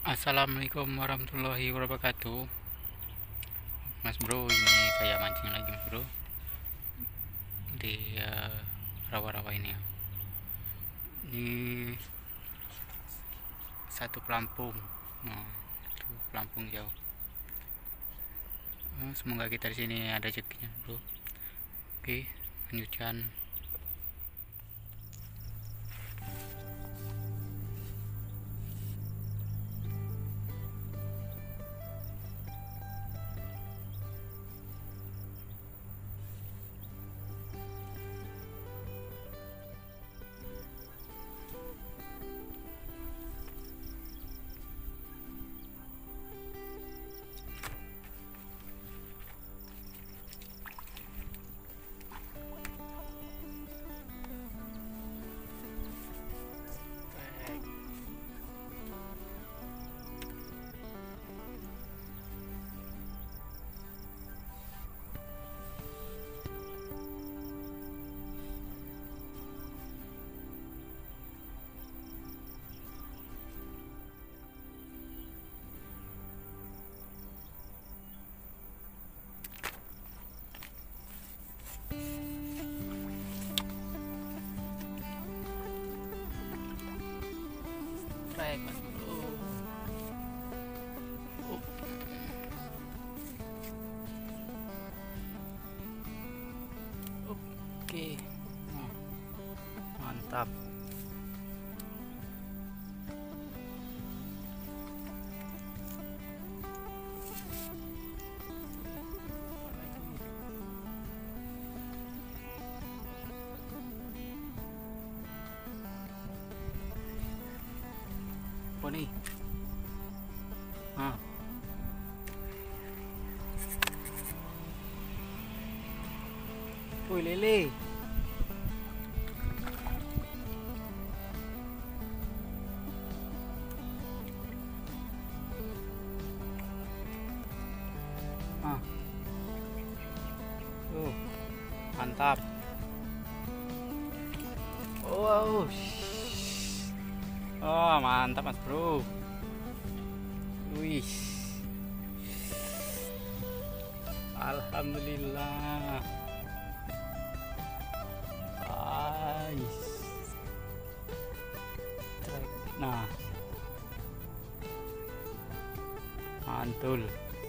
Assalamualaikum warahmatullahi wabarakatuh. Mas bro, ini saya mancing lagi mas bro di rawa-rawa ini ya. Ini satu pelampung, nah, itu pelampung jauh. Semoga kita di sini ada rezekinya bro. Oke, lanjutkan. Baik mas bro. Oke, mantap. Apa nih? Ah, wih lele. Ah, mantap. Wow. Oh, mantap mas bro. Wih. Alhamdulillah. Nice. Nah, mantul.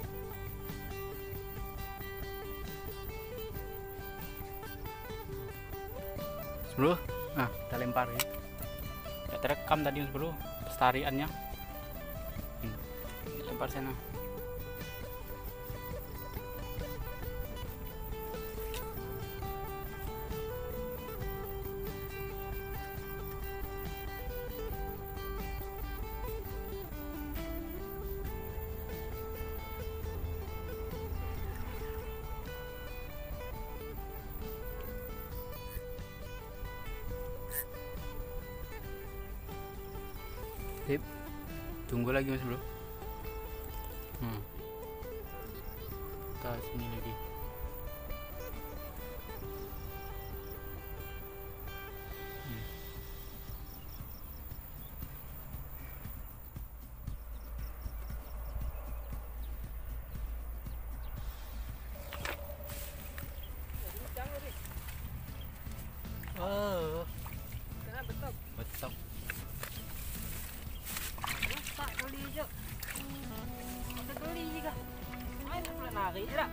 Bro, nah kita lempar ya. Gak terekam tadi bro, pelestariannya. Lempar sana. Sip, tunggu lagi mas bro. Kita sini lagi. Oh, betok. Tak geli je. Ada geli juga. Main pula nari je dah.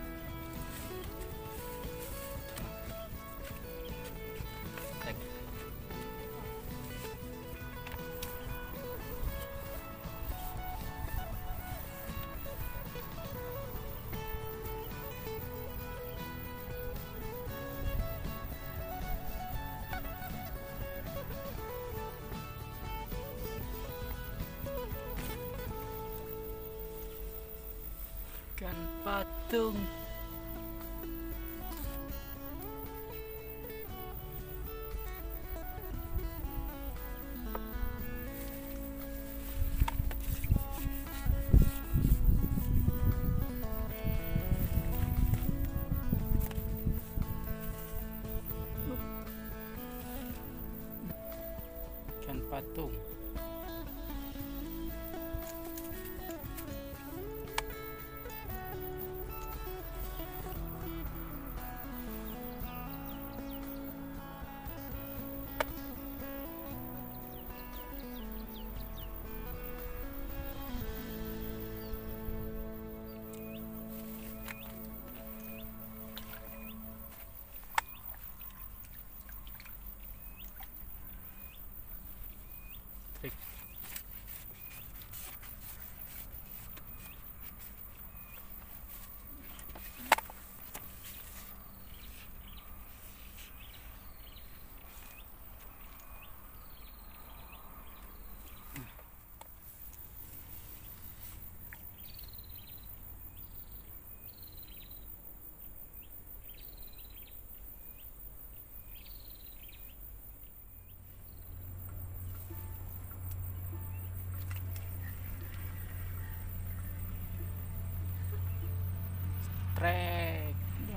Ikan patung. Ikan patung. trik. Trek.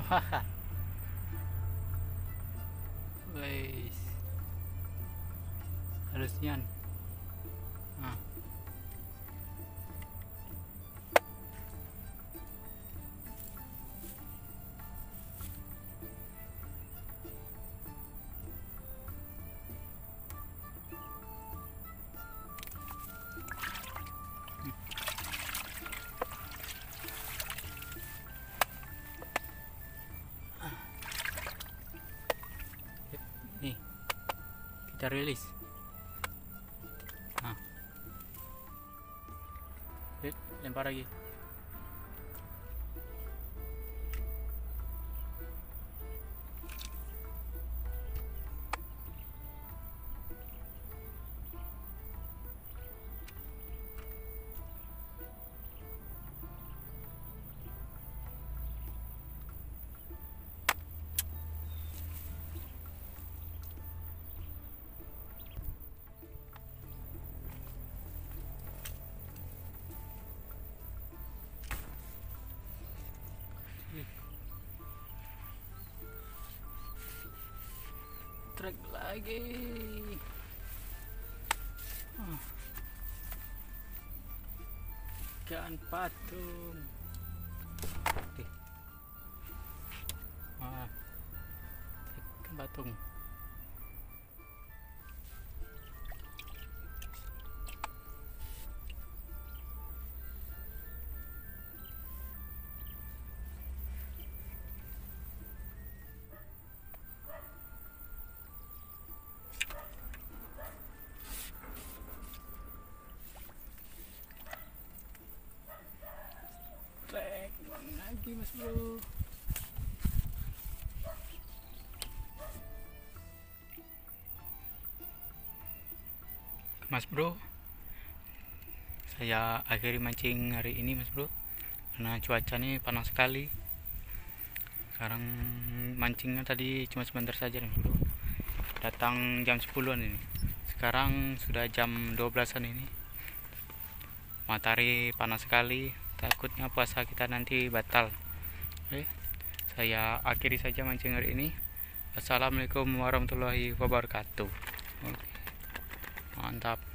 Wes. Halusnya. Nah. Nih, kita rilis. Nah, lempar lagi. Trek lagi. Ikan patung. Ikan patung. Trek lagi mas bro. Mas bro, saya akhiri mancing hari ini mas bro, karena cuacanya panas sekali. Sekarang mancingnya tadi cuma sebentar saja mas bro, datang jam 10-an ini, sekarang sudah jam 12-an ini. Matahari panas sekali, takutnya puasa kita nanti batal. Oke, saya akhiri saja mancing hari ini. Assalamualaikum warahmatullahi wabarakatuh. Oke, mantap.